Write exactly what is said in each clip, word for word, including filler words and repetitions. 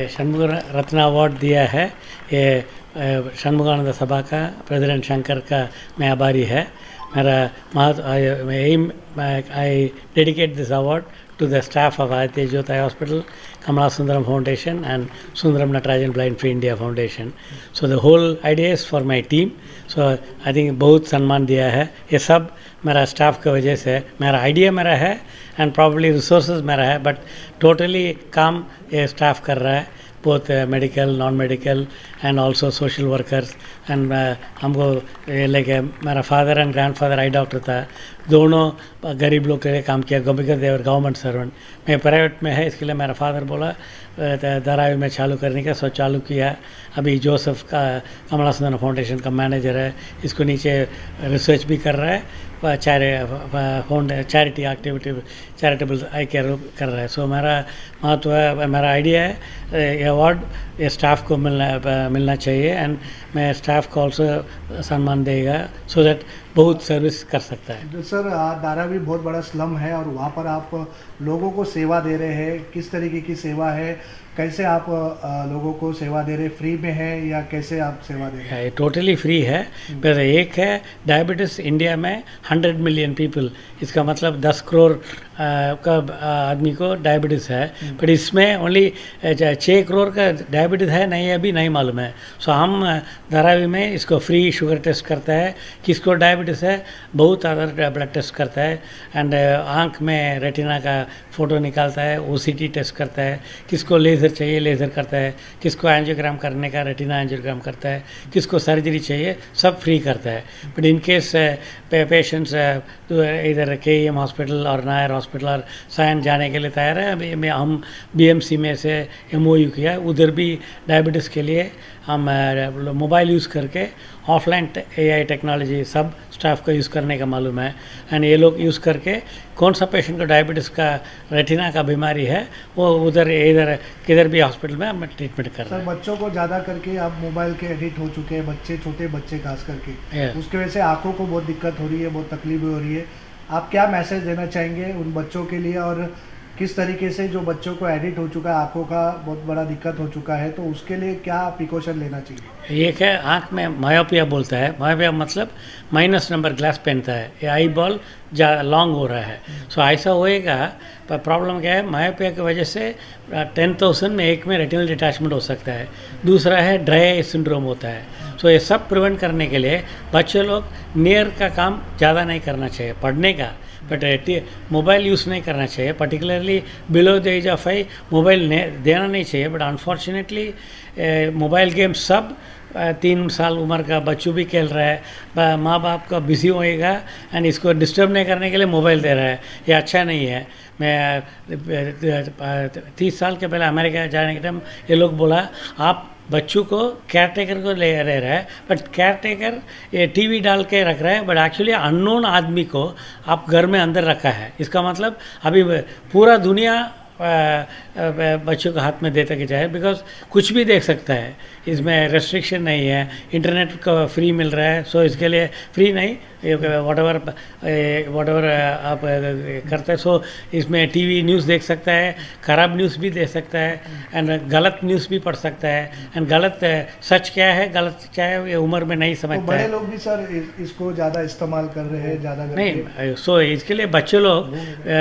षणमुग रत्न award दिया है, ये षणमुगानंद सभा का प्रेसिडेंट शंकर का मैं आभारी है। मेरा महत्व am I dedicate this award to the staff of Aditya Jyoti Hospital, Kamala Sundaram Foundation and Sundaram Natarajan Blind Free India Foundation. So the whole idea is for my team. So I think बहुत सम्मान दिया है, ये सब मेरा staff की वजह से, मेरा आइडिया मेरा है एंड प्रॉब्ली रिसोर्सेज मेरा है, बट टोटली काम ये स्टाफ कर रहा है, both uh, medical, non-medical and also social workers and uh, हमको लाइक मेरा father and grandfather eye doctor था, दोनों गरीब लोग के लिए काम किया बिकॉज देवर गवर्नमेंट सर्वेंट। मैं प्राइवेट में है, इसके लिए मेरा फादर बोला धारावी में चालू करने का, सो चालू किया। अभी जोसेफ का कमला सुंदरम फाउंडेशन का मैनेजर है, इसको नीचे रिसर्च भी कर रहा है, charity activity charitable eye care कर रहा है। सो मेरा महत्व है, मेरा आइडिया है ये अवार्ड ये स्टाफ को मिलना मिलना चाहिए एंड मैं स्टाफ को ऑल्सो सम्मान देगा सो दैट बहुत सर्विस कर सकता है। सर धारावी बहुत बड़ा स्लम है और वहाँ पर आप लोगों को सेवा दे रहे हैं, किस तरीके की सेवा है, कैसे आप लोगों को सेवा दे रहे हैं, फ्री में है या कैसे आप सेवा दे रहे हैं? टोटली फ्री है। पर एक है डायबिटीज़ इंडिया में हंड्रेड मिलियन पीपल, इसका मतलब दस करोड़ का आदमी को डायबिटीज़ है, पर इसमें ओनली छः करोड़ का डायबिटीज़ है नहीं, अभी नहीं मालूम है। सो हम धारावी में इसको फ्री शुगर टेस्ट करता है, किसको डायबिटीज़ है बहुत अदर ब्लड टेस्ट करता है एंड आँख में रेटिना का फ़ोटो निकालता है, ओसीटी टेस्ट करता है, किसको लेज़र चाहिए लेज़र करता है, किसको एंजियोग्राम करने का रेटिना एंजियोग्राम करता है, किसको सर्जरी चाहिए सब फ्री करता है। बट इन केस पेशेंट्स इधर के एम हॉस्पिटल और नायर हॉस्पिटल और सायन जाने के लिए तैयार है। अभी मैं हम बीएमसी में से एमओयू किया, उधर भी डायबिटीज़ के लिए हम मोबाइल यूज़ करके ऑफलाइन एआई टेक्नोलॉजी सब स्टाफ को यूज़ करने का मालूम है एंड ये लोग यूज़ करके कौन सा पेशेंट को डायबिटीज़ का रेटिना का बीमारी है वो उधर इधर किधर भी हॉस्पिटल में हम ट्रीटमेंट कर रहे हैं। सर बच्चों को ज़्यादा करके आप मोबाइल के एडिक्ट हो चुके हैं, बच्चे छोटे बच्चे खास करके, उसके वजह से आँखों को बहुत दिक्कत हो रही है, बहुत तकलीफ हो रही है। आप क्या मैसेज देना चाहेंगे उन बच्चों के लिए और किस तरीके से जो बच्चों को एडिक्ट हो चुका है, आँखों का बहुत बड़ा दिक्कत हो चुका है, तो उसके लिए क्या प्रिकॉशन लेना चाहिए? एक है आँख में मायोपिया बोलता है, मायोपिया मतलब माइनस नंबर ग्लास पहनता है, ये आई बॉल जा लॉन्ग हो रहा है। सो ऐसा होएगा, पर प्रॉब्लम क्या है मायोपिया की वजह से टेन थाउजेंड में एक में रेटिनल डिटैचमेंट हो सकता है, दूसरा है ड्राई आई सिंड्रोम होता है। सो so, ये सब प्रिवेंट करने के लिए बच्चे लोग नियर का काम ज़्यादा नहीं करना चाहिए, पढ़ने का, बट मोबाइल यूज़ नहीं करना चाहिए, particularly below the age of five mobile देना नहीं चाहिए। बट अनफॉर्चुनेटली मोबाइल गेम सब तीन साल उम्र का बच्चों भी खेल रहा है, माँ बाप का बिजी होएगा एंड इसको डिस्टर्ब नहीं करने के लिए मोबाइल दे रहा है, ये अच्छा नहीं है। मैं तीस साल के पहले अमेरिका जाने के टाइम ये लोग बोला आप बच्चों को केयर टेकर को ले रह रहा है, बट केयर टेकर ये टीवी डाल के रख रहा है, बट एक्चुअली अननोन आदमी को आप घर में अंदर रखा है। इसका मतलब अभी पूरा दुनिया बच्चों के हाथ में देते के जाए, बिकॉज कुछ भी देख सकता है, इसमें रेस्ट्रिक्शन नहीं है, इंटरनेट का फ्री मिल रहा है। सो इसके लिए फ्री नहीं वॉट एवर वॉट एवर आप करते हैं। सो इसमें टीवी न्यूज़ देख सकता है, ख़राब न्यूज़ भी देख सकता है एंड गलत न्यूज़ भी पढ़ सकता है एंड गलत सच क्या है गलत क्या है ये उम्र में नहीं समझता है। तो बड़े लोग भी सर इसको ज़्यादा इस्तेमाल कर रहे हैं ज़्यादा नहीं। सो इसके लिए बच्चे लोग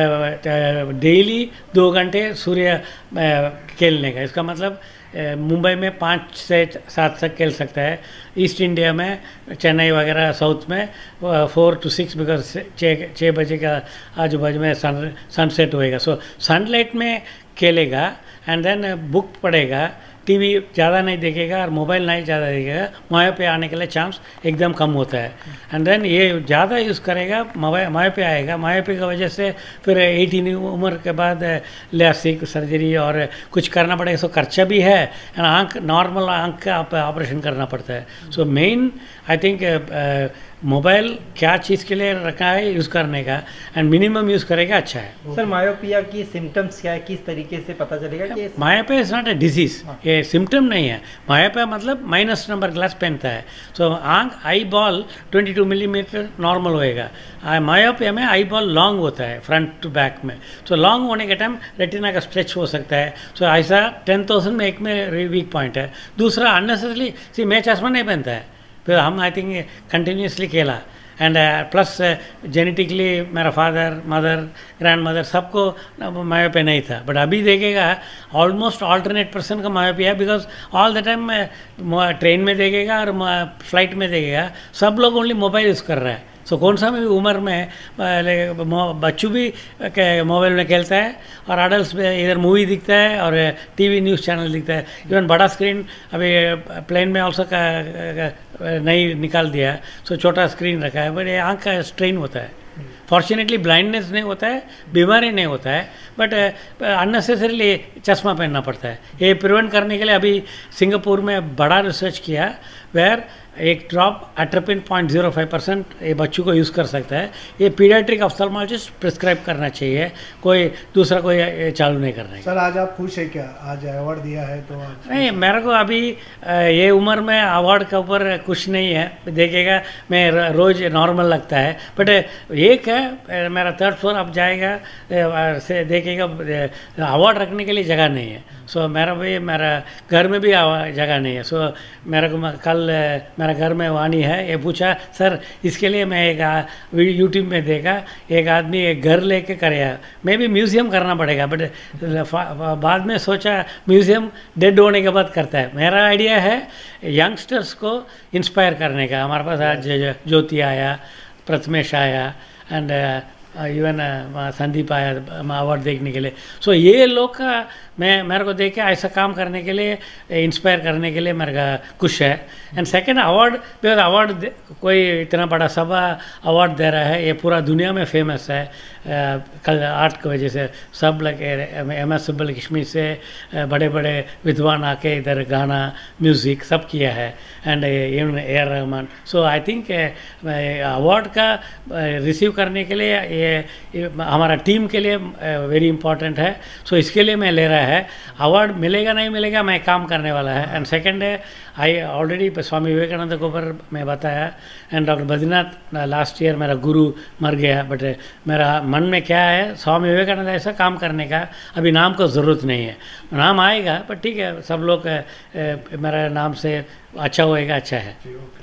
डेली दो घंटे सूर्य खेलने का, इसका मतलब मुंबई में पाँच से सात तक खेल सकता है, ईस्ट इंडिया में चेन्नई वगैरह साउथ में फोर टू सिक्स बिकॉज छः छः बजे का आजू बाजू में सन सनसेट होएगा। सो सनलाइट में खेलेगा एंड देन बुक पढ़ेगा, टीवी ज़्यादा नहीं देखेगा और मोबाइल नहीं ज़्यादा देखेगा, मायोपिया पे आने के लिए चांस एकदम कम होता है। एंड देन ये ज़्यादा यूज़ करेगा मायोपिया पे आएगा, मायोपिया की वजह से फिर एटीन उम्र के बाद लेसिक सर्जरी और कुछ करना पड़ेगा। सो खर्चा भी है एंड आँख नॉर्मल आँख का ऑपरेशन करना पड़ता है। So main I think mobile क्या चीज़ के लिए रखा है यूज़ करने का, एंड मिनिमम यूज़ करेगा अच्छा है। सर मायोपिया की सिम्टम्स क्या है, किस तरीके से पता चलेगा कि myopia is not a disease, ये सिम्टम नहीं है। मायोपिया मतलब माइनस नंबर ग्लास पहनता है, सो आंख आई बॉल बाईस मिलीमीटर नॉर्मल होएगा। मायोपिया में आई बॉल लॉन्ग होता है फ्रंट टू बैक में, सो लॉन्ग होने के टाइम रेटिना का स्ट्रेच हो सकता है। सो ऐसा टेन थाउजेंड में एक में वीक पॉइंट है। दूसरा अननेसेसरली सी मैं चश्मा नहीं पहनता है, फिर हम आई थिंक कंटिन्यूसली खेला, एंड प्लस जेनेटिकली मेरा फादर मदर ग्रैंड मदर सबको मायोपिया नहीं था, बट अभी देखेगा ऑलमोस्ट ऑल्टरनेट पर्सन का मायोपिया है, because all the time train में देखेगा और फ्लाइट में देखेगा सब लोग ओनली मोबाइल यूज़ कर रहा है। सो so, कौन सा भी उम्र में बच्चों भी मोबाइल में खेलता है और अडल्ट में इधर मूवी दिखता है और टीवी न्यूज़ चैनल दिखता है। इवन बड़ा स्क्रीन अभी प्लेन में ऑल्सो नहीं निकाल दिया, सो so, छोटा स्क्रीन रखा है, बट ये आँख का स्ट्रेन होता है। फॉर्चुनेटली ब्लाइंडनेस नहीं होता है, बीमारी नहीं होता है, बट अननेसेसरीली चश्मा पहनना पड़ता है। ये प्रिवेंट करने के लिए अभी सिंगापुर में बड़ा रिसर्च किया, वेयर एक drop atropine point zero five percent ये बच्चों को यूज़ कर सकता है। ये पीडियाट्रिक ऑफ्थल्मोलॉजिस्ट प्रिस्क्राइब करना चाहिए, कोई दूसरा कोई चालू नहीं करना है। सर आज आप खुश है क्या, आज अवार्ड दिया है तो आज नहीं, मेरे को अभी ये उम्र में अवार्ड के ऊपर कुछ नहीं है, देखेगा मैं रोज़ नॉर्मल लगता है, बट एक है मेरा थर्ड फ्लोर अब जाएगा से देखेगा अवार्ड रखने के लिए जगह नहीं है। सो so, मेरा भी मेरा घर में भी जगह नहीं है। सो so, मेरे को कल मेरा घर में वाणी है, ये पूछा सर इसके लिए मैं एक यूट्यूब में देखा एक आदमी एक घर लेके करेगा, मैं भी म्यूज़ियम करना पड़ेगा, बट बाद में सोचा म्यूज़ियम डेड होने के बाद करता है। मेरा आइडिया है यंगस्टर्स को इंस्पायर करने का। हमारे पास आज ज्योति आया, प्रथमेश आया, एंड इवन संदीप आया अवार्ड देखने के लिए। सो so, ये लोग का मैं मेरे को देख के ऐसा काम करने के लिए इंस्पायर करने के लिए मेरे का खुश है। And second award, because award कोई इतना बड़ा सभा अवार्ड दे रहा है, ये पूरा दुनिया में फेमस है। आ, कल आर्ट की वजह से सब लोग एम एस सुब्बलक्ष्मी से बड़े बड़े विद्वान आके इधर गाना म्यूज़िक सब किया है, and even A R Rahman. So I think award का रिसीव करने के लिए ये, ये हमारा टीम के लिए वेरी इंपॉर्टेंट है। सो so, इसके लिए मैं ले रहा है। अवार्ड मिलेगा नहीं मिलेगा मैं काम करने वाला है। एंड सेकंड है आई ऑलरेडी स्वामी विवेकानंद के ऊपर मैं बताया, and doctor Badrinath last year मेरा गुरु मर गया, बट मेरा मन में क्या है स्वामी विवेकानंद ऐसा काम करने का अभी नाम को ज़रूरत नहीं है, नाम आएगा पर ठीक है सब लोग मेरा नाम से अच्छा होएगा, अच्छा है।